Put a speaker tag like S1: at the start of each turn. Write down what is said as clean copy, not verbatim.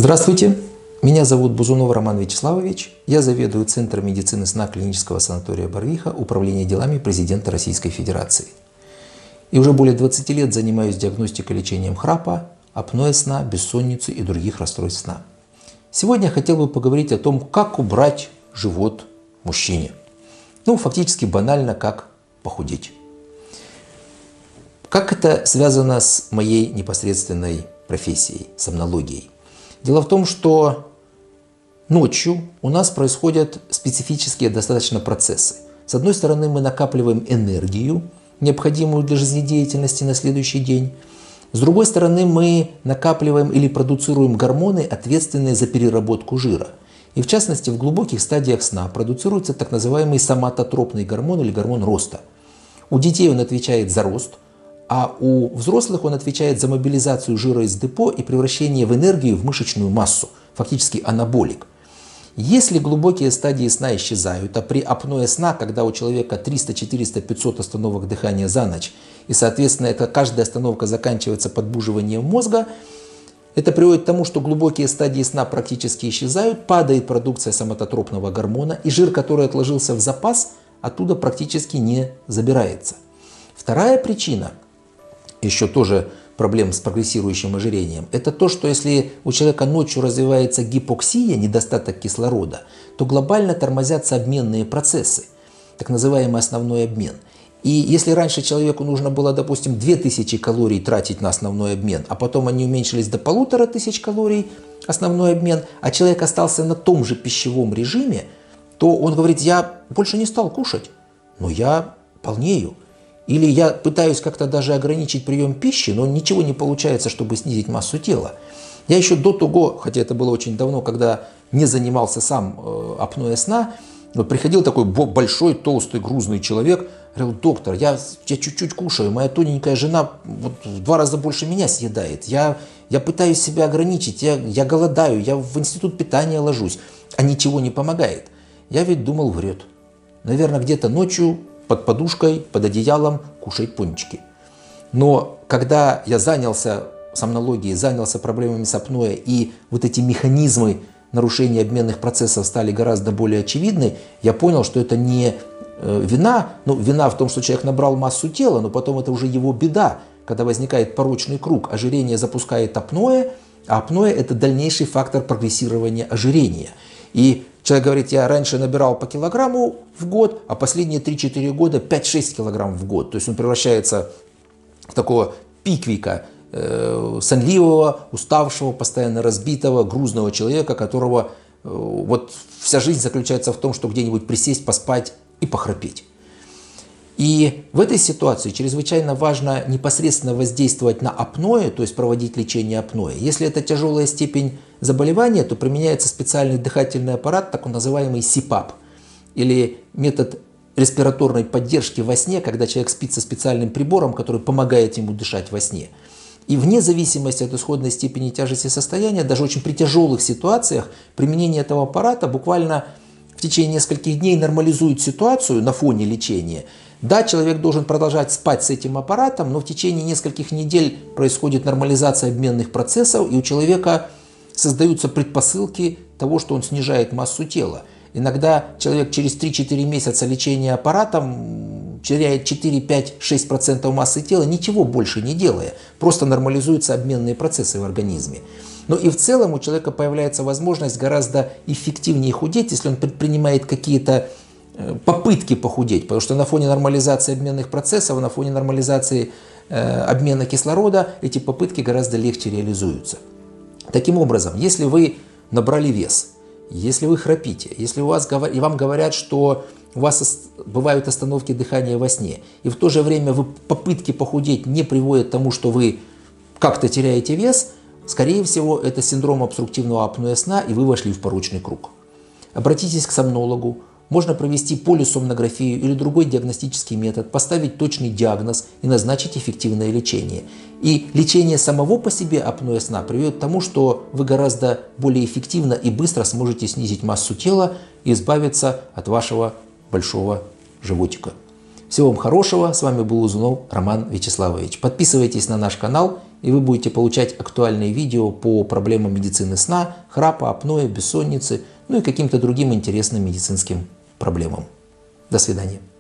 S1: Здравствуйте, меня зовут Бузунов Роман Вячеславович, я заведую Центром медицины сна клинического санатория Барвиха, Управления делами президента Российской Федерации. И уже более 20 лет занимаюсь диагностикой и лечением храпа, апноэ сна, бессонницы и других расстройств сна. Сегодня я хотел бы поговорить о том, как убрать живот мужчине. Фактически банально, как похудеть. Как это связано с моей непосредственной профессией, сомнологией? Дело в том, что ночью у нас происходят специфические достаточно процессы. С одной стороны, мы накапливаем энергию, необходимую для жизнедеятельности на следующий день. С другой стороны, мы накапливаем или продуцируем гормоны, ответственные за переработку жира. И в частности, в глубоких стадиях сна продуцируется так называемый соматотропный гормон или гормон роста. У детей он отвечает за рост, а у взрослых он отвечает за мобилизацию жира из депо и превращение в энергию в мышечную массу, фактически анаболик. Если глубокие стадии сна исчезают, а при апноэ сна, когда у человека 300, 400, 500 остановок дыхания за ночь, и соответственно каждая остановка заканчивается подбуживанием мозга, это приводит к тому, что глубокие стадии сна практически исчезают, падает продукция соматотропного гормона, и жир, который отложился в запас, оттуда практически не забирается. Вторая причина, еще тоже проблем с прогрессирующим ожирением, это то, что если у человека ночью развивается гипоксия, недостаток кислорода, то глобально тормозятся обменные процессы, так называемый основной обмен. И если раньше человеку нужно было, допустим, 2000 калорий тратить на основной обмен, а потом они уменьшились до 1500 калорий, основной обмен, а человек остался на том же пищевом режиме, то он говорит: я больше не стал кушать, но я полнею. Или я пытаюсь как-то даже ограничить прием пищи, но ничего не получается, чтобы снизить массу тела. Я еще до того, хотя это было очень давно, когда не занимался сам апноэ сна, приходил такой большой, толстый, грузный человек, говорил: доктор, я чуть-чуть кушаю, моя тоненькая жена в 2 раза больше меня съедает, я пытаюсь себя ограничить, я голодаю, я в институт питания ложусь, а ничего не помогает. Я ведь думал, врет. Наверное, где-то ночью под подушкой, под одеялом кушает пончики. Но когда я занялся сомнологией, занялся проблемами с апноэ, и вот эти механизмы нарушения обменных процессов стали гораздо более очевидны, я понял, что это не вина, вина в том, что человек набрал массу тела, но потом это уже его беда, когда возникает порочный круг. Ожирение запускает апноэ, а апноэ – это дальнейший фактор прогрессирования ожирения. И человек говорит: я раньше набирал по килограмму в год, а последние 3-4 года 5-6 килограмм в год. То есть он превращается в такого пиквика, сонливого, уставшего, постоянно разбитого, грузного человека, которого вся жизнь заключается в том, что где-нибудь присесть, поспать и похрапеть. И в этой ситуации чрезвычайно важно непосредственно воздействовать на апноэ, то есть проводить лечение апноэ. Если это тяжелая степень заболевания, то применяется специальный дыхательный аппарат, так называемый СИПАП, или метод респираторной поддержки во сне, когда человек спит со специальным прибором, который помогает ему дышать во сне. И вне зависимости от исходной степени тяжести состояния, даже очень при тяжелых ситуациях, применение этого аппарата буквально в течение нескольких дней нормализует ситуацию на фоне лечения. Да, человек должен продолжать спать с этим аппаратом, но в течение нескольких недель происходит нормализация обменных процессов, и у человека создаются предпосылки того, что он снижает массу тела. Иногда человек через 3-4 месяца лечения аппаратом теряет 4-5-6% массы тела, ничего больше не делая, просто нормализуются обменные процессы в организме. Но и в целом у человека появляется возможность гораздо эффективнее худеть, если он предпринимает какие-то попытки похудеть, потому что на фоне нормализации обменных процессов, на фоне нормализации обмена кислорода эти попытки гораздо легче реализуются. Таким образом, если вы набрали вес, если вы храпите, если вам говорят, что у вас бывают остановки дыхания во сне, и в то же время попытки похудеть не приводят к тому, что вы как-то теряете вес, скорее всего, это синдром обструктивного апноэ сна, и вы вошли в порочный круг. Обратитесь к сомнологу. Можно провести полисомнографию или другой диагностический метод, поставить точный диагноз и назначить эффективное лечение. И лечение самого по себе апноэ сна приведет к тому, что вы гораздо более эффективно и быстро сможете снизить массу тела и избавиться от вашего большого животика. Всего вам хорошего. С вами был Бузунов Роман Вячеславович. Подписывайтесь на наш канал и вы будете получать актуальные видео по проблемам медицины сна, храпа, апноэ, бессонницы, ну и каким-то другим интересным медицинским проблемам. До свидания.